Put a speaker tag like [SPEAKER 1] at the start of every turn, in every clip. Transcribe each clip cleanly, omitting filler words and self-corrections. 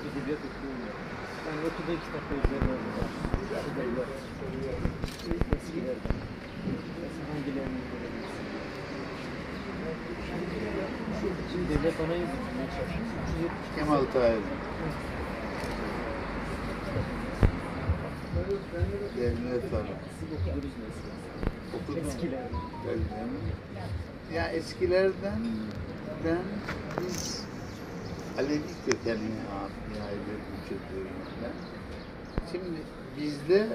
[SPEAKER 1] edebiyat okuyorum. Yani okuduğum kitapta üzerine var. Edebiyat. Eskilerden. Mesela hangilerini görebilirsin? Şimdi devlet anayı bitirmeye çalışıyor.
[SPEAKER 2] Kemal Tahir. Devlet Hanım.
[SPEAKER 1] Siz okudunuz mesela.
[SPEAKER 2] Okudum.
[SPEAKER 1] Eskilerden.
[SPEAKER 2] Ya eskilerden biz Alevi kökenli aile kültüründen. Şimdi bizde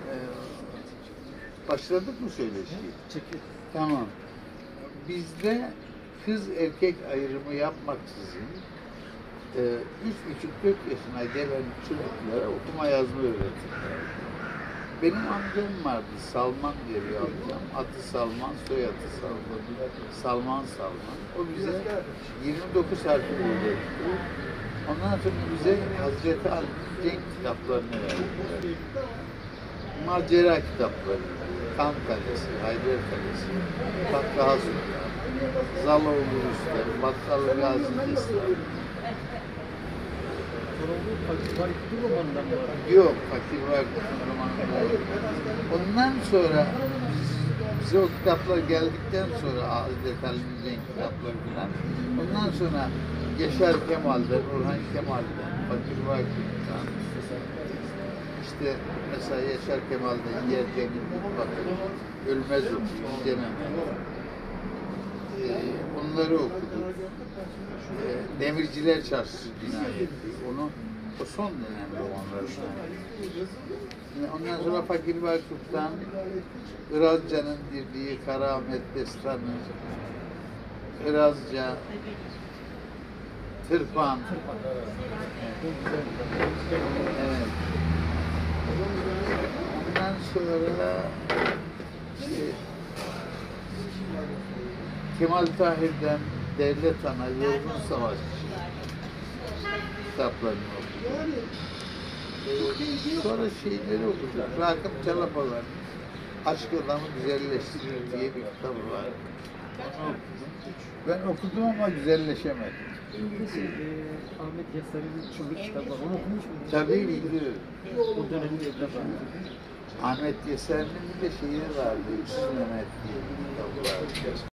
[SPEAKER 2] başladık mı söyleşiye?
[SPEAKER 1] Çekil.
[SPEAKER 2] Tamam. Bizde kız erkek ayrımı yapmaksızın 3,5-4 yaşına gelen çocuklara okuma yazma öğretirler. Benim amcam vardı, Salman diye bir amcam. Adı Salman, soyadı Salman. Salman. O bize 29 harfi öğretti. Ondan sonra bize Hazreti Ali Cenk kitaplarını verdiler. Macera kitapları. Kan Kalesi, Hayber Kalesi, Bakkaha Sultan, Zaloğlu Rüstem, Bakkalı Gazi Kestan.
[SPEAKER 1] Fakir romanından var.
[SPEAKER 2] Yok, Fakir Vakıf romanı değil. Ondan sonra bize o kitaplar geldikten sonra Hazreti Ali'nin Cenk kitapları falan. Ondan sonra Yaşar Kemal'den, Orhan Kemal'den, Fakir Vakıf'tan, işte mesela Yaşar Kemal'den Yerken Bakır, Ölmez okuyor, Ceneme. Onları okuduk. Demirciler Çarşısı cinayeti. Onu o son dönem romanlarından. Ondan sonra Fakir Vakıf'tan Irazca'nın dirdiği Karamet Destanı, Irazca, Tırpan. Evet. Ondan sonra Kemal Tahir'den Devlet Ana, Yorgun Savaşçı kitaplarını okudum. Sonra şeyleri okudum. Rakım Çalapalar, Aşk Adamı Güzelleştirir diye bir kitabı var. Onu okudum. Ben okudum ama güzelleşemedim.
[SPEAKER 1] Ahmet Yasar'ın Çubuk kitabı var. Onu okumuş muydun?
[SPEAKER 2] Tabii biliyorum.
[SPEAKER 1] O dönemin evladı.
[SPEAKER 2] Ahmet Yeser'in bir de şeyi vardı, Üstün Mehmet diye bir kitabı vardı.